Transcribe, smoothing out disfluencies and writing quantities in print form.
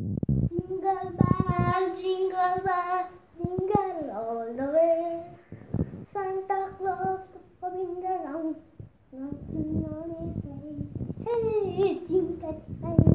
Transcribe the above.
Jingle bell, jingle all the way. Santa Claus coming around, knocking on his sleigh. Hey, jingle bell.